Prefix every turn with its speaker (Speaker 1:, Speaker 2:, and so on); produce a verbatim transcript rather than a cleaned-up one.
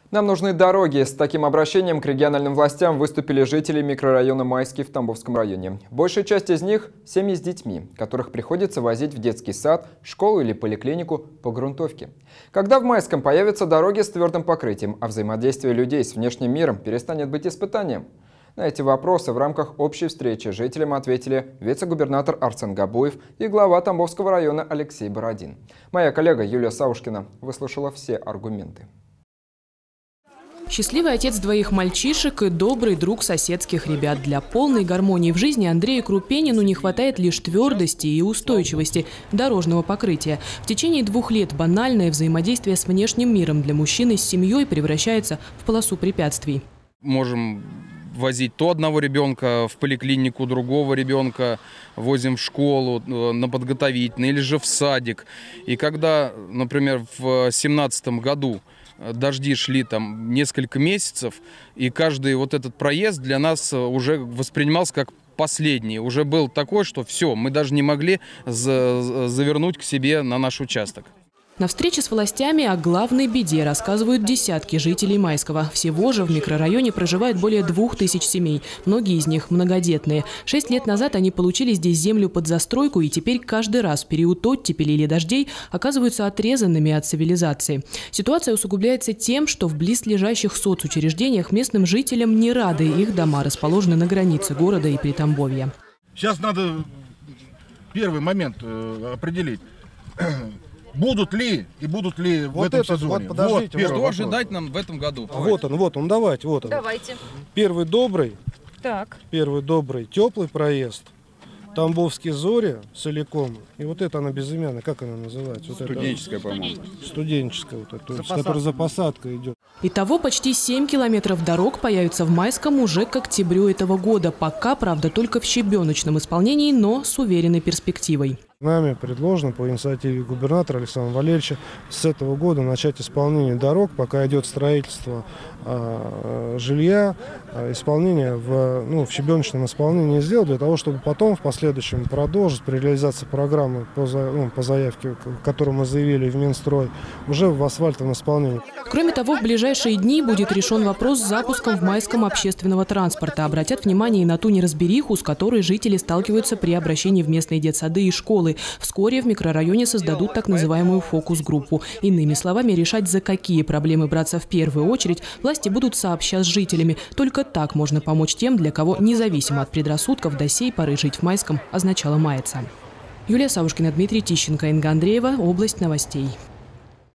Speaker 1: Нам нужны дороги. С таким обращением к региональным властям выступили жители микрорайона Майский в Тамбовском районе. Большая часть из них – семьи с детьми, которых приходится возить в детский сад, школу или поликлинику по грунтовке. Когда в Майском появятся дороги с твердым покрытием, а взаимодействие людей с внешним миром перестанет быть испытанием? На эти вопросы в рамках общей встречи жителям ответили вице-губернатор Арсен Габуев и глава Тамбовского района Алексей Бородин. Моя коллега Юлия Савушкина выслушала все аргументы.
Speaker 2: Счастливый отец двоих мальчишек и добрый друг соседских ребят. Для полной гармонии в жизни Андрею Крупенину не хватает лишь твердости и устойчивости дорожного покрытия. В течение двух лет банальное взаимодействие с внешним миром для мужчины с семьей превращается в полосу препятствий.
Speaker 3: Можем возить то одного ребенка в поликлинику, другого ребенка возим в школу, на подготовительный или же в садик. И когда, например, в семнадцатом году дожди шли там несколько месяцев, и каждый вот этот проезд для нас уже воспринимался как последний. Уже был такой, что все, мы даже не могли завернуть к себе на наш участок.
Speaker 2: На встрече с властями о главной беде рассказывают десятки жителей Майского. Всего же в микрорайоне проживает более двух тысяч семей. Многие из них многодетные. Шесть лет назад они получили здесь землю под застройку и теперь каждый раз в период оттепели или дождей оказываются отрезанными от цивилизации. Ситуация усугубляется тем, что в близлежащих соцучреждениях местным жителям не рады. Их дома расположены на границе города и Притамбовья.
Speaker 4: Сейчас надо первый момент определить. Будут ли и будут ли вот в этом
Speaker 5: этот,
Speaker 4: сезоне?
Speaker 5: Вот, подождите,
Speaker 3: вот, что вопрос. Ожидать нам в этом году?
Speaker 5: Вот он, вот он, давайте, вот он.
Speaker 6: Давайте.
Speaker 5: Первый добрый,
Speaker 6: так.
Speaker 5: первый добрый, теплый проезд. Тамбовские зори целиком. И вот это она безымянная, как она называется? Вот
Speaker 3: студенческая, по-моему.
Speaker 5: Студенческая, вот это, которая за посадкой идет.
Speaker 2: Итого почти семь километров дорог появятся в Майском уже к октябрю этого года. Пока, правда, только в щебеночном исполнении, но с уверенной перспективой.
Speaker 5: Нами предложено по инициативе губернатора Александра Валерьевича с этого года начать исполнение дорог, пока идет строительство а, жилья, а, исполнение в, ну, в щебеночном исполнении сделать, для того, чтобы потом в последующем продолжить при реализации программы по, ну, по заявке, которую мы заявили в Минстрой, уже в асфальтовом исполнении.
Speaker 2: Кроме того, в ближайшие дни будет решен вопрос с запуском в Майском общественного транспорта. Обратят внимание и на ту неразбериху, с которой жители сталкиваются при обращении в местные детсады и школы. Вскоре в микрорайоне создадут так называемую фокус-группу. Иными словами, решать, за какие проблемы браться в первую очередь, власти будут сообща с жителями. Только так можно помочь тем, для кого, независимо от предрассудков, до сей поры жить в Майском означало маяться. Юлия Савушкина, Дмитрий Тищенко, Инга Андреева. Область новостей.